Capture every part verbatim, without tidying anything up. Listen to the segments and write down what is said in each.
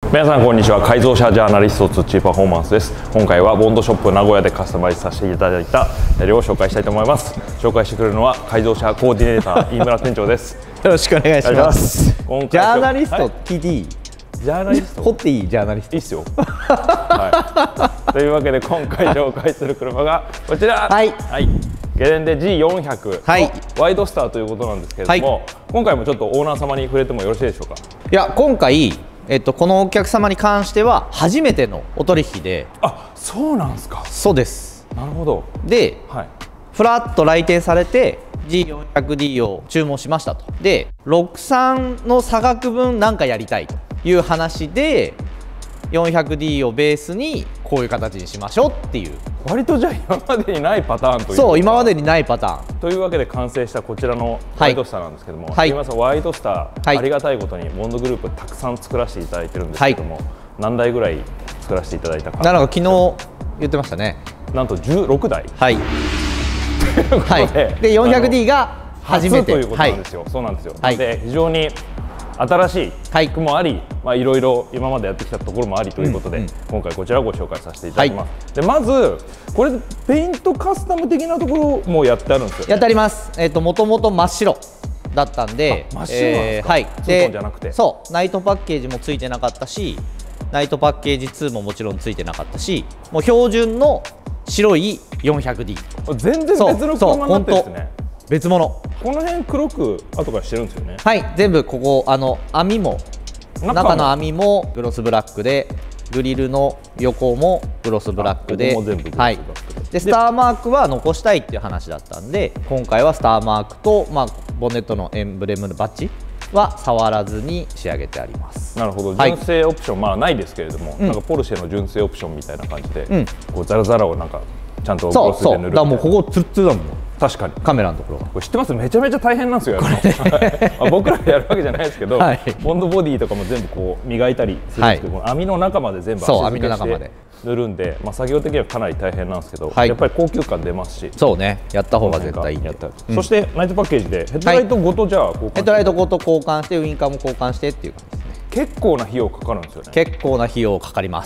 皆さんこんにちは。改造車ジャーナリスト土パフォーマンスです。今回はボンドショップ名古屋でカスタマイズさせていただいた車両を紹介したいと思います。紹介してくれるのは改造車コーディネーター飯村店長です。 よろしくお願いします。ジャャーナリスト聞いていい？ ジャーナリスト掘っていい？ジャーナリストいいっすよ。はい、というわけで今回紹介する車がこちら。はい、はい、ゲレンデ ジーよんひゃく のワイドスターということなんですけれども、はい、今回もちょっとオーナー様に触れてもよろしいでしょうか。 いや、今回えっと、このお客様に関しては初めてのお取引で。 あ、そうなんですか。 そうです。 なるほど。 で、はい、フラッと来店されて ジーよんひゃくディー を注文しましたと。でろくさんの差額分なんかやりたいという話で よんひゃくディー をベースにこういう形にしましょうっていう、 割とじゃあ今までにないパターンというか。 そう、今までにないパターンというわけで完成したこちらのワイドスターなんですけども、はい、皆さんワイドスター、はい、ありがたいことにボンドグループたくさん作らせていただいてるんですけども、はい、何台ぐらい作らせていただいたか。 なんか昨日言ってましたね。 なんとじゅうろくだい。 はいはい、で よんひゃくディー が初めてということなんですよ。はい、そうなんですよ。はい、で非常に新しい俳句もあり、まあいろいろ今までやってきたところもありということで、うんうん、今回こちらをご紹介させていただきます。はい、でまずこれペイントカスタム的なところもやってあるんですよ、ね。やってあります。えっともともと真っ白だったんで、 真っ白なんですか。はい。ツートンじゃなくて、 そうナイトパッケージもついてなかったし、ナイトパッケージツーももちろんついてなかったし、もう標準の白い よんひゃくディー。 全然別の車になってるんですね。 別物。 この辺黒く後からしてるんですよね。 はい、全部ここあの網も中の網もグロスブラックで、グリルの横もグロスブラックで、はい。でスターマークは残したいっていう話だったんで、今回はスターマークと、まあ、ボンネットのエンブレムのバッジは触らずに仕上げてあります。 なるほど。純正オプション、はい、まあないですけれども、うん、なんかポルシェの純正オプションみたいな感じで、うん、こうザラザラをなんかちゃんとグロスで塗るみたいな。そうそう。だからもうここツルツルだもん。 確かにカメラのところがこれ知ってます。めちゃめちゃ大変なんですよ。僕らがやるわけじゃないですけど、はい、ボンドボディとかも全部こう磨いたりするんですけど、はい、網の中まで全部足付けして塗るんで、まあ、作業的にはかなり大変なんですけど、はい、やっぱり高級感出ますし、 そうね、やった方が絶対いい。やった、 うん、そしてナイトパッケージでヘッドライトごとじゃあ交換して、 ヘッドライトごと交換してウインカーも交換してっていう感じですね。 結構な費用かかるんですよね。 結構な費用かかります。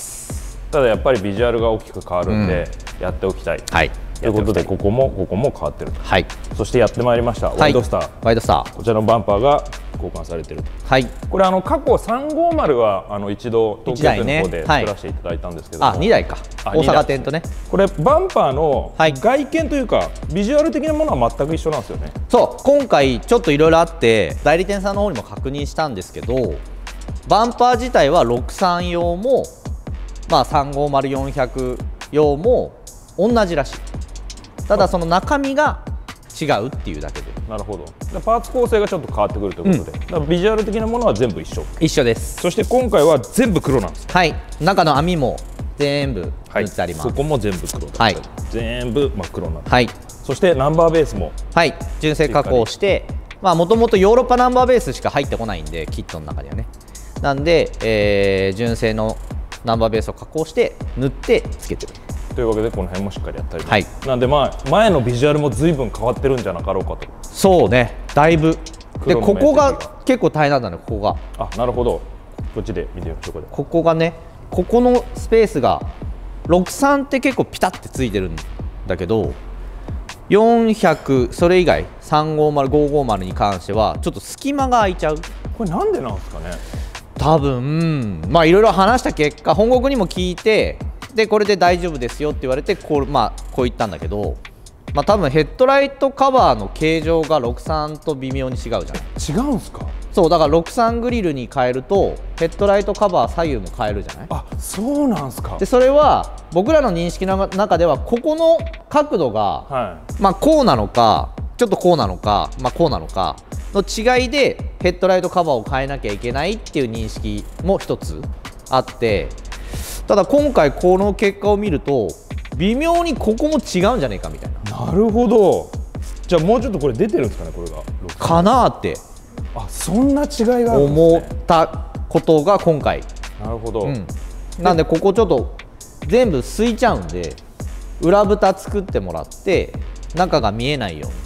ただやっぱりビジュアルが大きく変わるんで、うん、やっておきたい。はい。ということでここもここも変わってると。はい。そしてやってまいりました、はい、ワイドスター。 ワイドスター。 こちらのバンパーが交換されてると。はい。これあの過去さんごーまるはあの一度東京店の方で作らせていただいたんですけども、 ね、はい、あにだいか。大阪店とね。 これバンパーの外見というか、はい、ビジュアル的なものは全く一緒なんですよね。 そう。今回ちょっといろいろあって代理店さんの方にも確認したんですけど、バンパー自体はろくさん用もまあさんごーまるよんひゃく用も同じらしい。ただその中身が違うっていうだけで。 なるほど。パーツ構成がちょっと変わってくるということで、うん、だからビジュアル的なものは全部一緒。 一緒です。 そして今回は全部黒なんです。 はい。中の網も全部塗ってあります。 はい、そこも全部黒だったり、はい、全部真っ黒になって、はい、そしてナンバーベースもはい純正加工して、まあもともとヨーロッパナンバーベースしか入ってこないんで、キットの中にはね。なんで、えー、純正のナンバーベースを加工して塗ってつけてる。 というわけでこの辺もしっかりやったり、はい、なんでまあ前のビジュアルも随分変わってるんじゃなかろうかと。そうね、 だいぶ。でここが結構大変なんだね。ここが、 あ、なるほど。こっちで見てみましょう。 ここがね、ここのスペースがろくさんって結構ピタッてついてるんだけど、よんひゃくそれ以外さんごーまる、ごーごーまるに関してはちょっと隙間が空いちゃう。 これなんでなんですかね。 多分まあいろいろ話した結果、本国にも聞いて、でこれで大丈夫ですよって言われて、こうまあこう言ったんだけど、まあ多分ヘッドライトカバーの形状がろくさんと微妙に違うじゃない。 違うんですか。 そうだからろくさんグリルに変えるとヘッドライトカバー左右も変えるじゃない。 あ、そうなんすか。でそれは僕らの認識の中ではここの角度が、はい、まあこうなのかちょっとこうなのか、まあこうなのかの違いでヘッドライトカバーを変えなきゃいけないっていう認識も一つあって、ただ今回この結果を見ると微妙にここも違うんじゃないかみたいな。 なるほど。じゃあもうちょっとこれ出てるんですかね、これが。 かなーって。 あ、そんな違いがあるんですね。 思ったことが今回。 なるほど。うん、 なんでここちょっと全部すいちゃうんで、裏蓋作ってもらって中が見えないように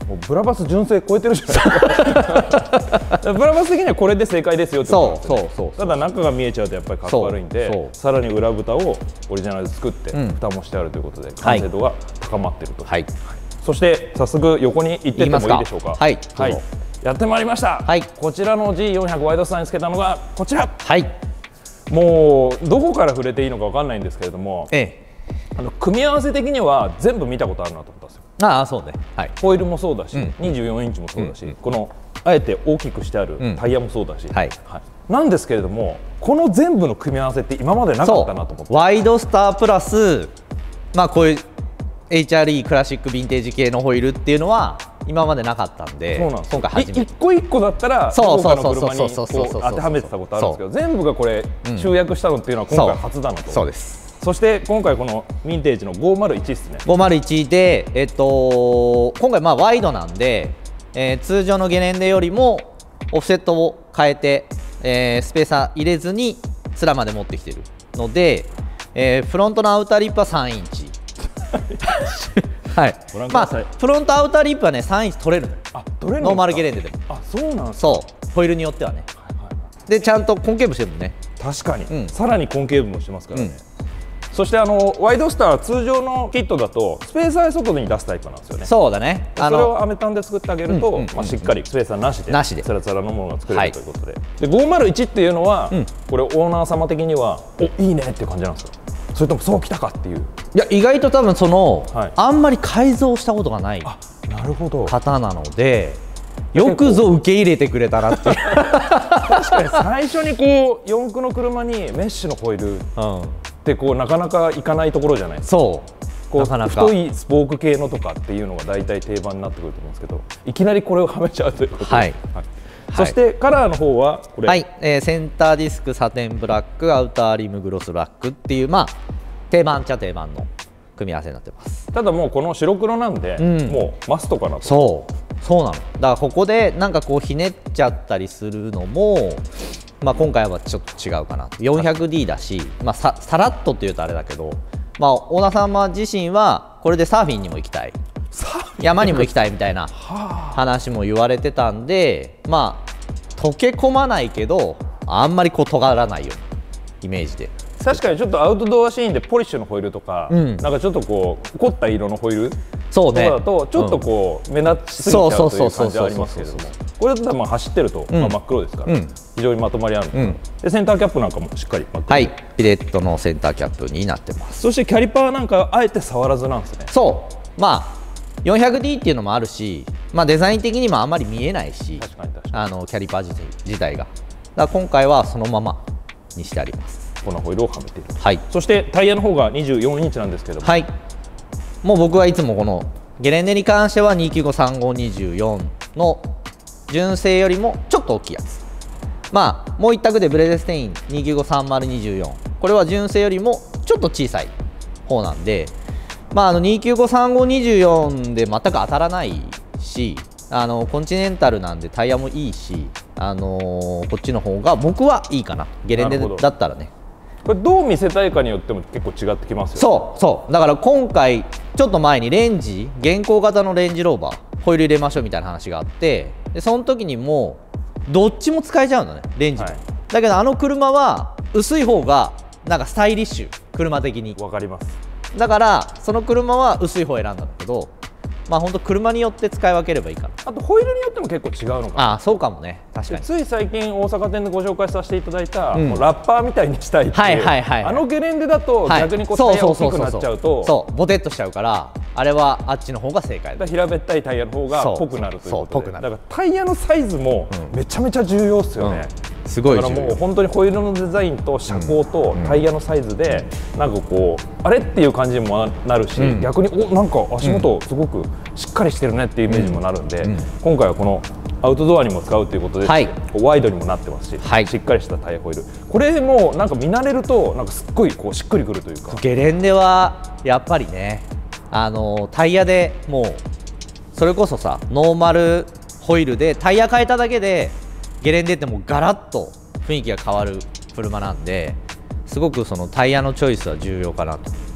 もうブラバス純正超えてるじゃないですかブラバス的にはこれで正解ですよってことなんですよね。ただ中が見えちゃうとやっぱりかっこ悪いんで、さらに裏蓋をオリジナルで作って蓋もしてあるということで完成度が高まっていると。はい、そして早速横に行ってってもいいでしょうか。はい、はい、やってまいりました。はい、こちらの ジーよんひゃく ワイドスターにつけたのがこちら。はい、もうどこから触れていいのかわかんないんですけれども、ええ、あの組み合わせ的には全部見たことあるなと思ったんですよ。 ああ、そうね、はい、 ホイールもそうだし、うん、にじゅうよんインチもそうだし、うん、このあえて大きくしてあるタイヤもそうだし、うん、はい、はい、なんですけれども、この全部の組み合わせって今までなかったなと思って。 ワイドスタープラス、まあこういう エイチアールイー クラシックヴィンテージ系のホイールっていうのは今までなかったんで、 今回初めて一個一個だったら福岡の車に当てはめてたことあるんですけど、全部がこれ集約したのっていうのは今回初だなと。 そうです。 そして今回このヴィンテージのごまるいちですね。 ごまるいちで、えっと、今回まあワイドなんで、えー、通常のゲレンデよりもオフセットを変えて、えー、スペーサー入れずに面まで持ってきてるので、えー、フロントのアウターリップはさんインチはい、まあフロントアウターリップはねさんインチ取れるのよ。あ、取れるの？ノーマルゲレンデでも。 あ、そうなんですか。 そう、ホイールによってはね。でちゃんとコンケーブしてるもんね。 確かに、うん、さらにコンケーブもしてますからね。うん、そしてあのワイドスターは通常のキットだとスペーサー外に出すタイプなんですよね。 そうだね。 それをアメタンで作ってあげるとしっかりスペーサーなしでなしでつらつらのものが作れるということで、はい、でごまるいちっていうのは、うん、これオーナー様的にはおいいねっていう感じなんですか、それともそうきたかっていう。 いや意外と多分その、はい、あんまり改造したことがない方なので、よくぞ受け入れてくれたなっていう確かに最初にこう四駆の車にメッシュのホイールってこうなかなかいかないところじゃないですか。そうこうなかなか太いスポーク系のとかっていうのが大体定番になってくると思うんですけど、いきなりこれをはめちゃうということで、はいはい、そしてカラーの方はこれ、 はい、えー、センターディスクサテンブラック、アウターリムグロスブラックっていう、まあ定番っちゃ定番の組み合わせになってます。 ただもうこの白黒なんで、うん、もうマストかなと。 そうそうなの。だからここでなんかこうひねっちゃったりするのも、まあ、今回はちょっと違うかな。 よんひゃくディー だし、まあ、さ, さらっとっていうとあれだけど、まあ、オーナー様自身はこれでサーフィンにも行きたい、山にも行きたいみたいな話も言われてたんで、まあ溶け込まないけどあんまりこう尖らないようなイメージで。 確かにちょっとアウトドアシーンでポリッシュのホイールとか、うん、なんかちょっとこう凝った色のホイールとかだとちょっとこう目立ちすぎちゃうという感じはありますけれども、これだったらまあ走ってるとまあ真っ黒ですから、うん、非常にまとまりある、うん、でセンターキャップなんかもしっかり真っ黒、 はい、ピレットのセンターキャップになってます。 そしてキャリパーなんかあえて触らずなんですね。 そうまあ よんひゃくディー っていうのもあるし、まあ、デザイン的にもあんまり見えないし、確かに確かにあのキャリパー自体、自体がだから今回はそのままにしてあります。 このホイールをはめている、はい、そしてタイヤの方がにじゅうよんインチなんですけども、 はい、もう僕はいつもこのゲレンデに関してはにきゅうごさんごにじゅうよんの純正よりもちょっと大きいやつ、まあもう一択でブレデステインにきゅうごさんまるにじゅうよん、これは純正よりもちょっと小さい方なんで、まああのにきゅうごさんごにじゅうよんで全く当たらないし、あのコンチネンタルなんでタイヤもいいし、あのー、こっちの方が僕はいいかな、ゲレンデだったらね。 これどう見せたいかによっても結構違ってきますよね。 そうそう、だから今回ちょっと前にレンジ現行型のレンジローバーホイール入れましょうみたいな話があって、でその時にもうどっちも使えちゃうのね、レンジも、はい、だけどあの車は薄い方がなんかスタイリッシュ、車的にわかります。 だからその車は薄い方を選んだんだけど、まあ本当車によって使い分ければいいかな。 あとホイールによっても結構違うのかな。 ああそうかもね、確かに。 つい最近大阪店でご紹介させていただいた、うん、もうラッパーみたいにしたいっていう、あのゲレンデだと逆にこうタイヤ大きくなっちゃうと、 そうボテッとしちゃうから、あれはあっちの方が正解だ。 平べったいタイヤの方が濃くなるということで、だからタイヤのサイズもめちゃめちゃ重要ですよね。うんすごい。 だからもう本当にホイールのデザインと車高とタイヤのサイズでなんかこうあれっていう感じにもなるし、うん、逆におなんか足元すごくしっかりしてるねっていうイメージもなるんで、うんうん、今回はこのアウトドアにも使うということで、はい、ワイドにもなってますし、はい、しっかりしたタイヤホイール、これもなんか見慣れるとなんかすっごいこうしっくりくるというか。 ゲレンデはやっぱりね、あのタイヤでもうそれこそさ、ノーマルホイールでタイヤ変えただけでゲレンデってもうガラッと雰囲気が変わる車なんで、すごくそのタイヤのチョイスは重要かなと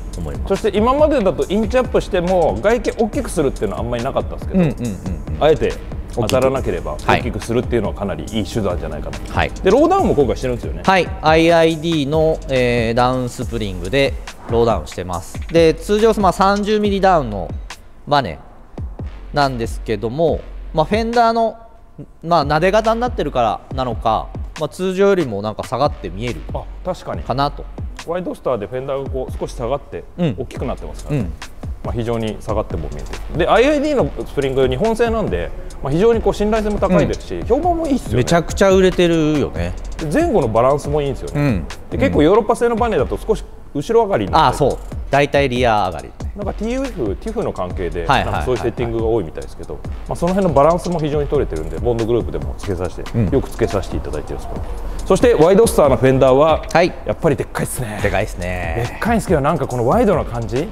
思います。 そして今までだとインチアップしても外見大きくするっていうのはあんまりなかったんですけど、あえて当たらなければ大きくするっていうのはかなりいい手段じゃないかなと、はい、でローダウンも今回してるんですよね。 はい、アイアイディー の、えー、ダウンスプリングでローダウンしてます。で通常、まあ、さんじゅうミリ ダウンのバネなんですけども、まあ、フェンダーの、まあ、撫で型になってるからなのか、まあ、通常よりもなんか下がって見えるあ確かにかなと。 ワイドスターでフェンダーがこう少し下がって大きくなってますからね、うんうん、まあ非常に下がっても見えてる。で アイアイディー のスプリング日本製なんで、まあ、非常にこう信頼性も高いですし、うん、評判もいいですよね。 めちゃくちゃ売れてるよね。 前後のバランスもいいんですよね、うん、で結構ヨーロッパ製のバネだと少し後ろ上がりになって、あそう大体リア上がりなんか ティーエフ、ティフの関係でそういうセッティングが多いみたいですけど、まあその辺のバランスも非常に取れてるんでボンドグループでもつけさせて、うん、よくつけさせていただいてるんですけど、そしてワイドスターのフェンダーは、はい、やっぱりでっかいですね。 でかいですね。 でっかいんですけどなんかこのワイドな感じ、うん、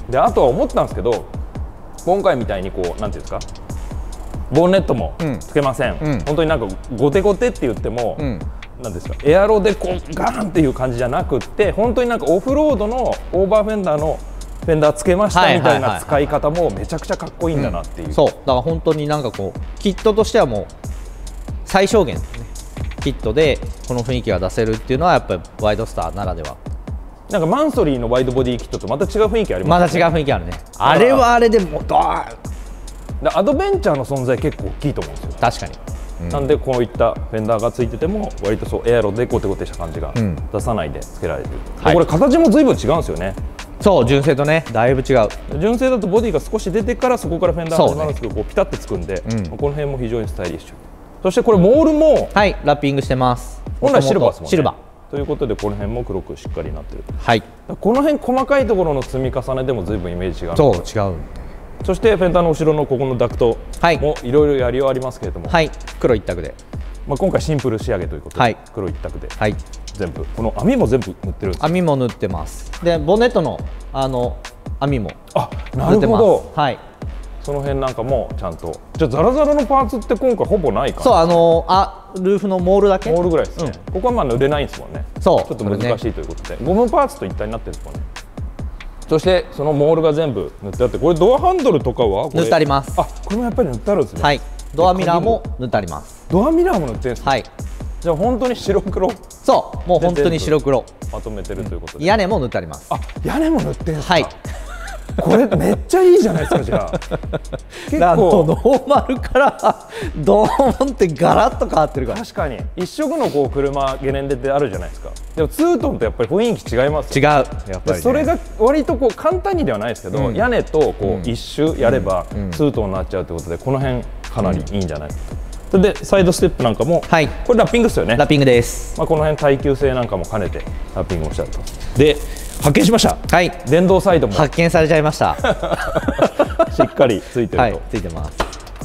であとは思ったんですけど今回みたいにこうなんていうんですかボンネットもつけません、うん、本当になんかゴテゴテって言っても、うんなんですかエアロでこうガーンっていう感じじゃなくって本当になんかオフロードのオーバーフェンダーのフェンダーつけましたみたいな使い方もめちゃくちゃかっこいいんだなっていう、うん、 そうだから本当になんかこうキットとしてはもう最小限ですね。キットでこの雰囲気が出せるっていうのはやっぱりワイドスターならでは。 なんかマンソリーのワイドボディキットとまた違う雰囲気ありますね。 また違う雰囲気あるね。あれはあれでもドーンアドベンチャーの存在結構大きいと思うんですよ。 確かに。 うん、なんでこういったフェンダーがついてても割とそうエアロでゴテゴテした感じが出さないでつけられてる、うんはい、これ形も随分違うんですよね。 そう純正とねだいぶ違う。 純正だとボディが少し出てからそこからフェンダー始まるんですけど、ね、こうピタッてつくんで、うん、この辺も非常にスタイリッシュ。そしてこれモールもはいラッピングしてます。 本来シルバーですもんね。 シルバーということでこの辺も黒くしっかりなってる。 はいこの辺細かいところの積み重ねでも随分イメージ違う。 そう違う。 そしてフェンダーの後ろのここのダクトもいろいろやりようありますけれども、 はい、黒一択で、 まあ今回シンプル仕上げということで、はい、黒一択で、はい、全部この網も全部塗ってるんですか。 網も塗ってます。でボンネットのあの網もあなるほど、 はい、 その辺なんかもちゃんと。じゃあザラザラのパーツって今回ほぼないかな。 そうあのあルーフのモールだけモールぐらいですね、うん、ここはまあ塗れないんですもんね。そうちょっと難しいということで、ね、ゴムパーツと一体になってるんですもんね。そしてそのモールが全部塗ってあって、これドアハンドルとかは塗ってあります。 あこれもやっぱり塗ってあるんですね。 はい、ドアミラーも塗ってあります。 ドアミラーも塗ってるんですか。はい、じゃあ本当に白黒。 そうもう本当に白黒まとめてるということで、 うん、屋根も塗ってあります。 あ屋根も塗ってるんですか。 はいこれめっちゃいいじゃないですか。じゃあ結構ノーマルからドーンってガラッと変わってるから。 確かに一色のこう車ゲレンデってあるじゃないですか。でもツートンとやっぱり雰囲気違いますよ。違うやっぱり、ね、それが割とこう簡単にではないですけど、うん、屋根とこう一周やればツートンになっちゃうということで、この辺かなりいいんじゃないかと。それでサイドステップなんかも、はい、これラッピングですよね。 ラッピングです。 まあこの辺耐久性なんかも兼ねてラッピングをしてあると。で発見しました。 はい。 電動サイドも発見されちゃいました。 しっかりついてると。はい、 ついてます。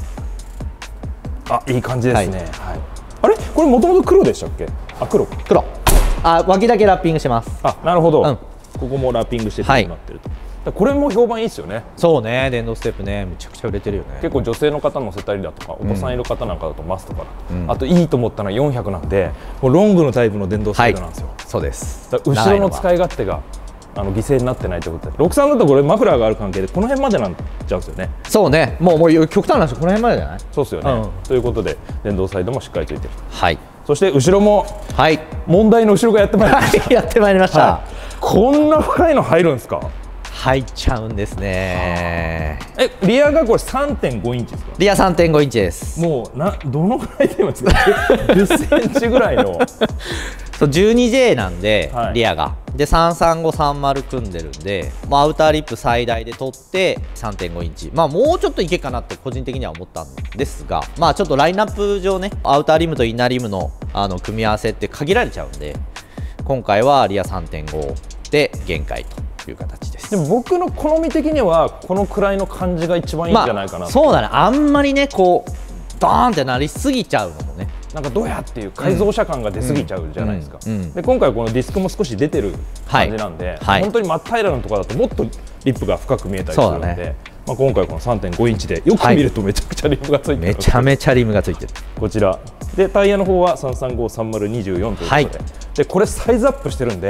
あ、いい感じですね。はい。はい、あれ、これもともと黒でしたっけ？あ、黒。 黒。あ、脇だけラッピングしてます。 あ、なるほど。うん、ここもラッピングしてなってると。はい、これも評判いいですよね。 そうね、電動ステップね、めちゃくちゃ売れてるよね。 結構女性の方乗せたりだとか、お子さんいる方なんかだとマストかな、うん、あといいと思ったのはよんひゃくなんで、もうロングのタイプの電動サイドなんですよ。はい、 そうです。 後ろの使い勝手があの犠牲になってないということで、ろくじゅうさんだとこれマフラーがある関係でこの辺までなんちゃうんですよね。 そうね、もうもう極端な話この辺までじゃない？ そうですよね。うん、ということで電動サイドもしっかりついてる。 はい。そして後ろも、はい、問題の後ろがやってまいりました。 はい、やってまいりました。はい、 こんな深いの入るんですか？ 入っちゃうんですね。 え、リアがこれ さんてんごインチですか？ リア さんてんごインチです。 もうなどのぐらいで言いますか？じゅっセンチぐらいの。 そう じゅうにジェイ なんで、はい、リアがでさんさんごさんまる組んでるんで、まあ、アウターリップ最大で取って さんてんごインチ、まあもうちょっといけっかなって個人的には思ったんですが、まあちょっとラインナップ上ねアウターリムとインナーリムのあの組み合わせって限られちゃうんで、今回はリア さんてんご で限界という形です。 でも僕の好み的にはこのくらいの感じが一番いいんじゃないかな、まあ、 そうだね。あんまりねこうドーンってなりすぎちゃうのもね、 なんかどうやっていう改造車感が出過ぎちゃうじゃないですか。で今回このディスクも少し出てる感じなんで、はい、本当に真っ平らなところだともっとリップが深く見えたりするので、ね、まあ今回この さんてんごインチでよく見るとめちゃくちゃリムがついてる、はい、 めちゃめちゃリムがついてる。 こちらでタイヤの方はさんさんごさんまるにじゅうよんということで、はい、でこれサイズアップしてるんで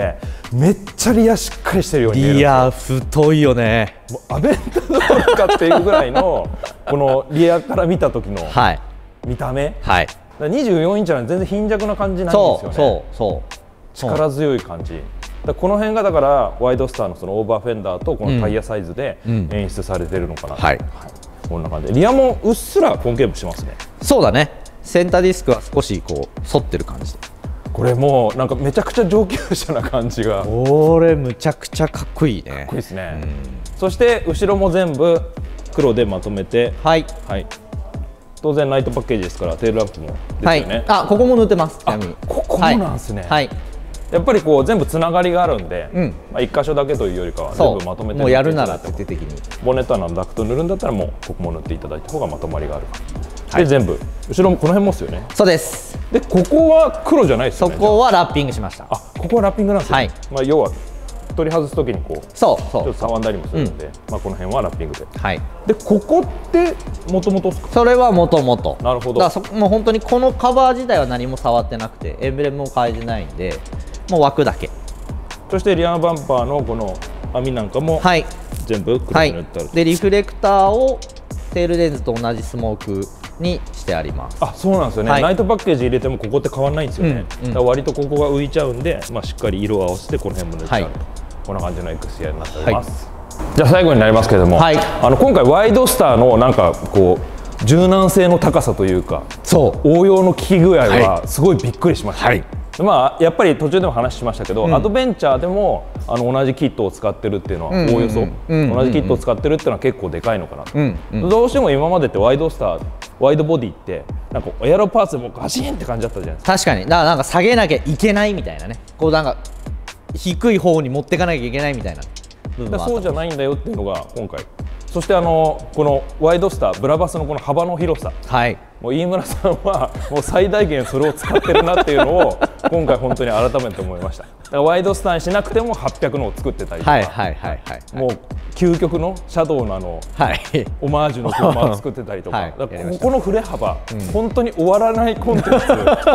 めっちゃリアしっかりしてるように見えるんですよ。 リア太いよね。 もうアベンタドールかっていうぐらいのこのリアから見た時の見た目、 はい、 にじゅうよんインチなのに全然貧弱な感じないんですよね。 そうそうそう力強い感じだ。この辺がだからワイドスターのそのオーバーフェンダーとこのタイヤサイズで演出されてるのかな、うん、はい、こんな感じでリアもうっすらコンケーブしてますね。 そうだね。センターディスクは少しこう反ってる感じで、 これもうなんかめちゃくちゃ上級者な感じが、 これむちゃくちゃかっこいいね。 かっこいいですね、うん、そして後ろも全部黒でまとめて、はい、はい、当然ライトパッケージですからテールランプもですよね、はい、 あ、ここも塗ってます。ちなみにここもなんですね、はい、やっぱりこう全部つながりがあるんで、うん、まあいっ箇所だけというよりかは全部まとめてもうやるなら徹底的にボンネット穴のダクト塗るんだったらもうここも塗っていただいた方がまとまりがある。はい、で全部後ろもこの辺もですよね。 そうです。 でここは黒じゃないですよね。 そこはラッピングしました。 あ、ここはラッピングなんですね。はい、まあ要は取り外すときにこうそうそうちょっと触んだりもするので、うん、まあこの辺はラッピングで。はい。でここってもともとそれはもともと。 なるほど。 だからそもう本当にこのカバー自体は何も触ってなくてエンブレムも変えてないんで、もう枠だけ。 そしてリアバンパーのこの網なんかも、はい、全部黒く塗ってある、はい、 でリフレクターをテールレンズと同じスモークにしてあります。 あ、そうなんですよね、はい、ナイトパッケージ入れてもここって変わらないんですよね、うんうん、だから割とここが浮いちゃうんで、まあ、しっかり色を合わせてこの辺も塗っちゃうと、はい、こんな感じのエクスティアになっております、はい、じゃあ最後になりますけれども、はい、あの今回ワイドスターのなんかこう柔軟性の高さというか、そう応用の効き具合はすごいびっくりしました、はい、まあやっぱり途中でも話しましたけど、うん、アドベンチャーでもあの同じキットを使ってるっていうのはおおよそ同じキットを使ってるっていうのは結構でかいのかなと、うんうん、どうしても今までってワイドスターワイドボディってなんかエアロパーツでもガシンって感じだったじゃないですか。 確かにだからなんか下げなきゃいけないみたいなね、こうなんか低い方に持っていかなきゃいけないみたいな部分もあった。 そうじゃないんだよっていうのが今回。そしてあのこのワイドスターブラバスのこの幅の広さ、はい、もう飯村さんはもう最大限それを使ってるなっていうのを今回本当に改めて思いました。だからワイドスターにしなくてもはっぴゃくのを作ってたりとか、もう究極のシャドウのあの、はい、オマージュの車を作ってたりとか、はい、だからここの振れ幅、うん、本当に終わらないコンテンツ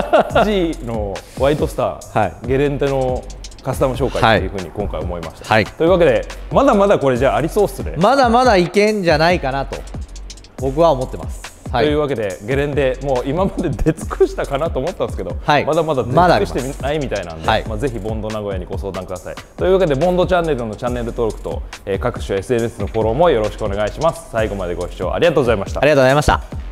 G のワイドスター、はい、ゲレンデのカスタム紹介というふうに今回思いました、はい、というわけでまだまだこれじゃあありそうっすね。 まだまだいけんじゃないかなと僕は思ってます、 はい、というわけでゲレンデもう今まで出尽くしたかなと思ったんですけど、はい、まだまだ出尽くしてないみたいなんで、はい、まあぜひボンド名古屋にご相談ください。というわけでボンドチャンネルのチャンネル登録と、えー、各種 エスエヌエス のフォローもよろしくお願いします。最後までご視聴ありがとうございました。 ありがとうございました。